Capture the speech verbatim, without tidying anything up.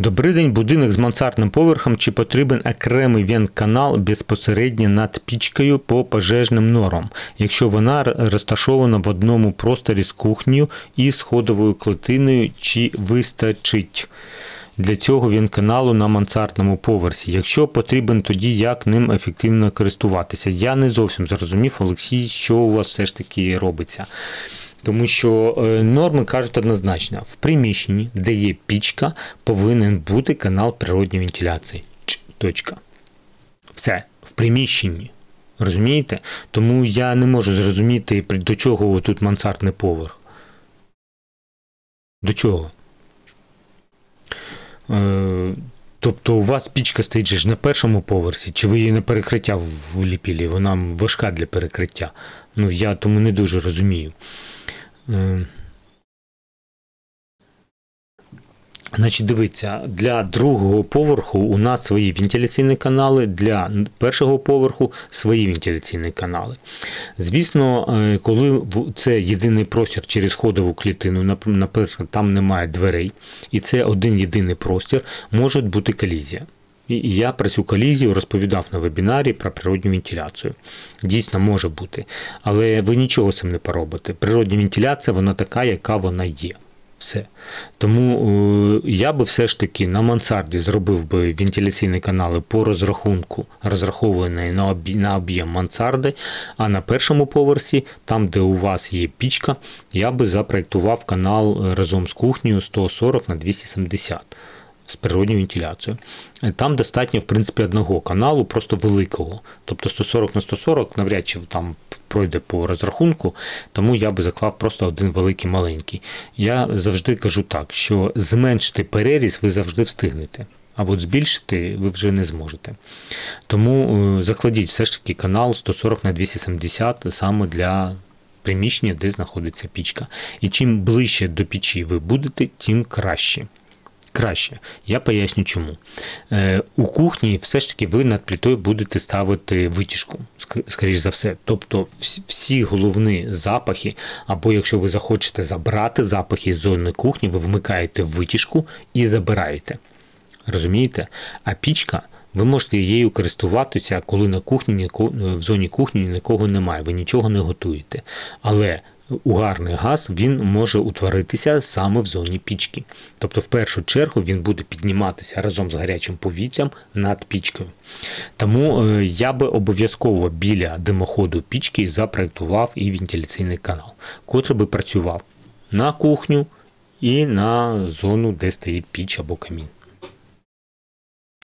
Добрий день, будинок з мансардним поверхом. Чи потрібен окремий вент-канал безпосередньо над пічкою по пожежним нормам, якщо вона розташована в одному просторі з кухнею і сходовою клітиною, чи вистачить для цього вент-каналу на мансардному поверсі? Якщо потрібен, тоді як ним ефективно користуватися? Я не зовсім зрозумів, Олексій, що у вас все ж таки робиться. Тому що норми кажуть однозначно, в приміщенні, де є пічка, повинен бути канал природньої вентиляції. Ч, точка. Все, в приміщенні. Розумієте? Тому я не можу зрозуміти, до чого тут мансардний поверх. До чого? Е, тобто у вас пічка стоїть же ж на першому поверсі, чи ви її на перекриття вліпили? Вона важка для перекриття. Ну, я тому не дуже розумію. Значить, дивіться, для другого поверху у нас свої вентиляційні канали, для першого поверху свої вентиляційні канали. Звісно, коли це єдиний простір через сходову клітину, наприклад, там немає дверей, і це один єдиний простір, може бути колізія. І я про цю колізію розповідав на вебінарі про природню вентиляцію. Дійсно, може бути. Але ви нічого з цим не поробите. Природня вентиляція, вона така, яка вона є. Все. Тому е, я би все ж таки на мансарді зробив би вентиляційні канали по розрахунку, розраховані на, об'єм, на об'єм мансарди, а на першому поверсі, там де у вас є пічка, я би запроєктував канал разом з кухнею сто сорок на двісті сімдесят. З природньою вентиляцією. Там достатньо, в принципі, одного каналу, просто великого. Тобто сто сорок на сто сорок навряд чи там пройде по розрахунку, тому я би заклав просто один великий маленький. Я завжди кажу так, що зменшити переріз ви завжди встигнете, а от збільшити ви вже не зможете. Тому закладіть все ж таки канал сто сорок на двісті сімдесят саме для приміщення, де знаходиться пічка. І чим ближче до печі ви будете, тим краще. Краще. Я поясню чому. Е, у кухні все ж таки ви над плитою будете ставити витяжку, скоріш за все. Тобто всі головні запахи, або якщо ви захочете забрати запахи з зони кухні, ви вмикаєте витяжку і забираєте. Розумієте? А пічка, ви можете її користуватися, коли на кухні, в зоні кухні нікого немає, ви нічого не готуєте. Але угарний газ, він може утворитися саме в зоні пічки. Тобто, в першу чергу, він буде підніматися разом з гарячим повітрям над пічкою. Тому я би обов'язково біля димоходу пічки запроєктував і вентиляційний канал, котрий би працював на кухню і на зону, де стоїть піч або камін.